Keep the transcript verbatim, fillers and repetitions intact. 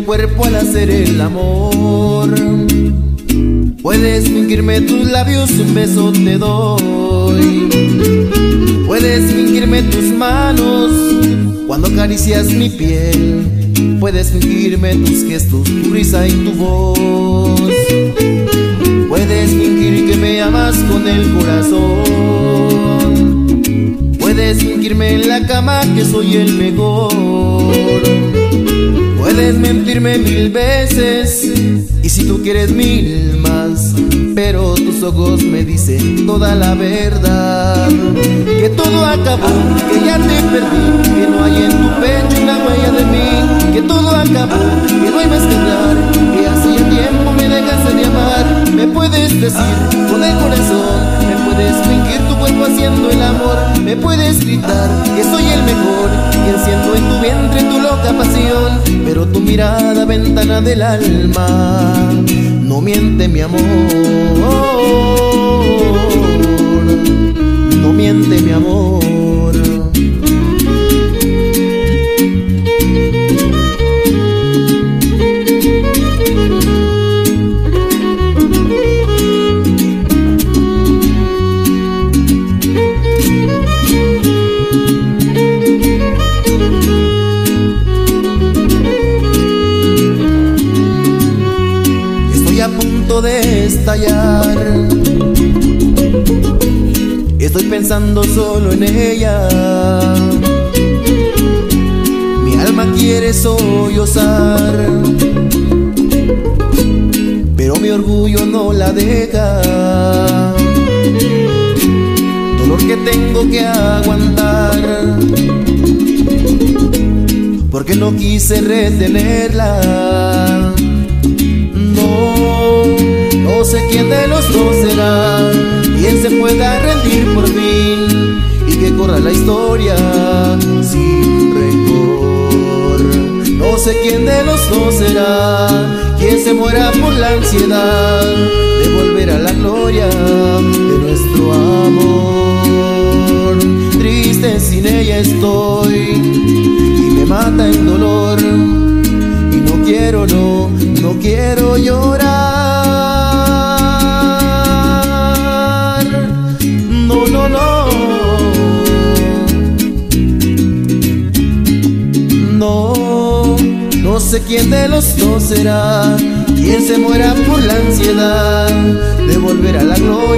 cuerpo al hacer el amor. Puedes fingirme tus labios, un beso te doy. Puedes fingirme tus manos cuando acaricias mi piel. Puedes fingirme tus gestos, tu risa y tu voz. Puedes fingir que me amas con el corazón. Puedes fingirme en la cama que soy el mejor. Puedes mentirme mil veces y si tú quieres mil más, pero tus ojos me dicen toda la verdad. Que todo acabó, que ya te perdí, que no hay en tu pecho una huella de mí. Que todo acabó, que no hay más que hablar, que hace ya tiempo me dejaste de amar. Me puedes decir con el corazón, me puedes fingir tu cuerpo haciendo el amor. Me puedes gritar que soy el mejor, que enciendo en tu vientre tu loca pasión. Pero tu mirada, ventana del alma, no miente mi amor. No miente mi amor. Estoy a punto de estallar. Estoy pensando solo en ella. Mi alma quiere sollozar, pero mi orgullo no la deja. Dolor que tengo que aguantar, porque no quise retenerla. No, no sé quién de los dos será quien se pueda rendir por fin y que corra la historia sin rencor. No sé quién de los dos será quien se muera por la ansiedad de volver a la gloria de nuestro amor. Triste sin ella estoy y me mata el dolor, y no quiero, no, no quiero llorar. No, no, no. No, no sé quién de los dos será quien se muera por la ansiedad de volver a la gloria